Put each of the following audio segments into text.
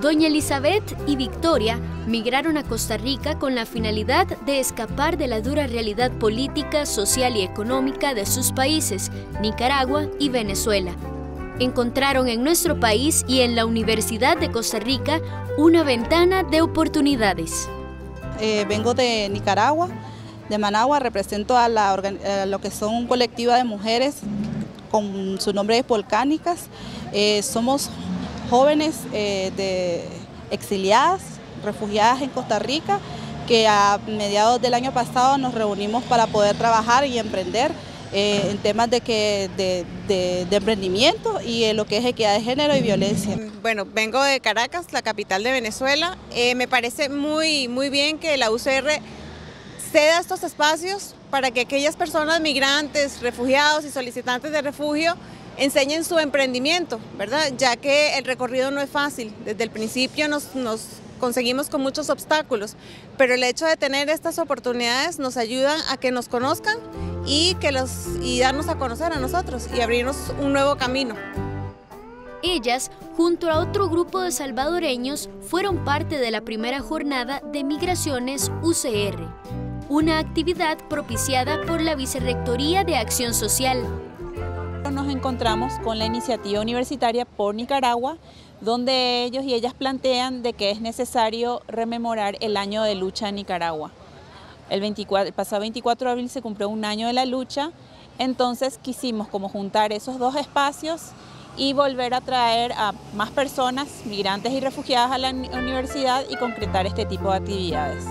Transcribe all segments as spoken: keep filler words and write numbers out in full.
Doña Elizabeth y Victoria migraron a Costa Rica con la finalidad de escapar de la dura realidad política, social y económica de sus países, Nicaragua y Venezuela. Encontraron en nuestro país y en la Universidad de Costa Rica una ventana de oportunidades. Eh, vengo de Nicaragua, de Managua, represento a, la, a lo que son un colectivo de mujeres con su nombre de Volcánicas. Eh, somos jóvenes eh, de exiliadas, refugiadas en Costa Rica, que a mediados del año pasado nos reunimos para poder trabajar y emprender eh, en temas de, que, de, de, de emprendimiento y en lo que es equidad de género y violencia. Bueno, vengo de Caracas, la capital de Venezuela. Eh, me parece muy, muy bien que la U C R ceda estos espacios para que aquellas personas migrantes, refugiados y solicitantes de refugio enseñen su emprendimiento, ¿verdad? Ya que el recorrido no es fácil. Desde el principio nos, nos conseguimos con muchos obstáculos, pero el hecho de tener estas oportunidades nos ayuda a que nos conozcan y, que los, y darnos a conocer a nosotros y abrirnos un nuevo camino. Ellas, junto a otro grupo de salvadoreños, fueron parte de la primera jornada de Migraciones U C R, una actividad propiciada por la Vicerrectoría de Acción Social. Nos encontramos con la iniciativa universitaria por Nicaragua, donde ellos y ellas plantean de que es necesario rememorar el año de lucha en Nicaragua. El, veinticuatro, el pasado veinticuatro de abril se cumplió un año de la lucha, entonces quisimos como juntar esos dos espacios y volver a traer a más personas, migrantes y refugiadas a la universidad y concretar este tipo de actividades.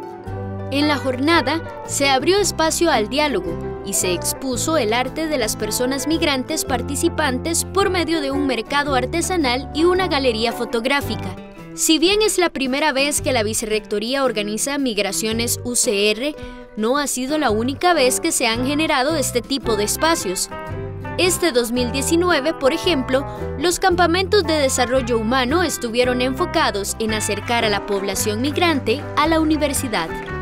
En la jornada se abrió espacio al diálogo y se expuso el arte de las personas migrantes participantes por medio de un mercado artesanal y una galería fotográfica. Si bien es la primera vez que la Vicerrectoría organiza Migraciones U C R, no ha sido la única vez que se han generado este tipo de espacios. Este dos mil diecinueve, por ejemplo, los campamentos de desarrollo humano estuvieron enfocados en acercar a la población migrante a la universidad.